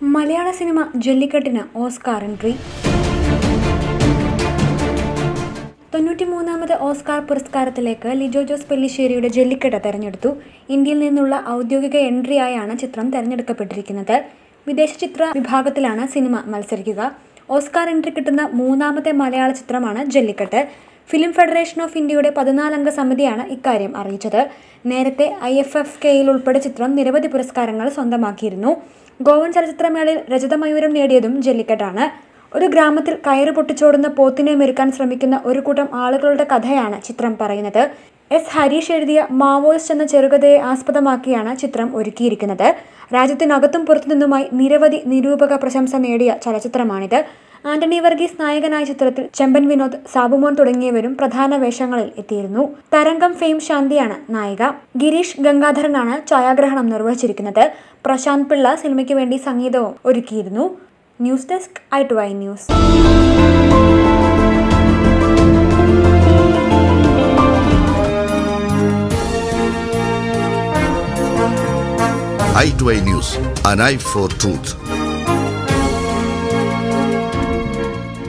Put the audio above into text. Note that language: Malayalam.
മലയാള സിനിമ ജല്ലിക്കട്ടിന് ഓസ്കാർ എൻട്രി. 93ാമത് ഓസ്കാർ പുരസ്കാരത്തിലേക്ക് ലിജോ ജോസ് പെല്ലിശ്ശേരിയുടെ ജല്ലിക്കട്ട് തെരഞ്ഞെടുത്തു. ഇന്ത്യയിൽ നിന്നുള്ള ഔദ്യോഗിക എൻട്രിയായാണ് ചിത്രം തെരഞ്ഞെടുക്കപ്പെട്ടിരിക്കുന്നത്. വിദേശ ചിത്ര വിഭാഗത്തിലാണ് സിനിമ മത്സരിക്കുക. ഓസ്കാർ എൻട്രി കിട്ടുന്ന 3ാമത്തെ മലയാള ചിത്രമാണ് ജല്ലിക്കട്ട്. ഫിലിം ഫെഡറേഷൻ ഓഫ് ഇന്ത്യയുടെ 14-അംഗ സമിതിയാണ് ഇക്കാര്യം അറിയിച്ചത്. നേരത്തെ IFFKയിൽ ഉൾപ്പെടെ ചിത്രം നിരവധി പുരസ്കാരങ്ങൾ സ്വന്തമാക്കിയിരുന്നു. ഗോവൻ ചലച്ചിത്രമേളയിൽ രജതമയൂരം നേടിയതും ജല്ലിക്കട്ടാണ്. ഒരു ഗ്രാമത്തിൽ കയറ് പൊട്ടിച്ചോടുന്ന പോത്തിനെ മെരുക്കാൻ ശ്രമിക്കുന്ന ഒരു കൂട്ടം ആളുകളുടെ കഥയാണ് ചിത്രം പറയുന്നത്. S. ഹരീഷ് എഴുതിയ മാവോയിസ്റ്റ് എന്ന ചെറുകഥയെ ആസ്പദമാക്കിയാണ് ചിത്രം ഒരുക്കിയിരിക്കുന്നത്. രാജ്യത്തിനകത്തും പുറത്തുനിന്നുമായി നിരവധി നിരൂപക പ്രശംസ നേടിയ ചലച്ചിത്രമാണിത്. ആന്റണി വർഗീസ് നായകനായ ചിത്രത്തിൽ ചെമ്പൻ വിനോദ്, സാബുമോൻ തുടങ്ങിയവരും പ്രധാന വേഷങ്ങളിൽ എത്തിയിരുന്നു. തരംഗം ഫെയിം ശാന്തിയാണ് നായിക. ഗിരീഷ് ഗംഗാധരനാണ് ഛായാഗ്രഹണം നിർവഹിച്ചിരിക്കുന്നത്. പ്രശാന്ത് പിള്ള സിനിമയ്ക്ക് വേണ്ടി സംഗീതവും ഒരുക്കിയിരുന്നു. News desk i2inews. i2inews, an eye for truth.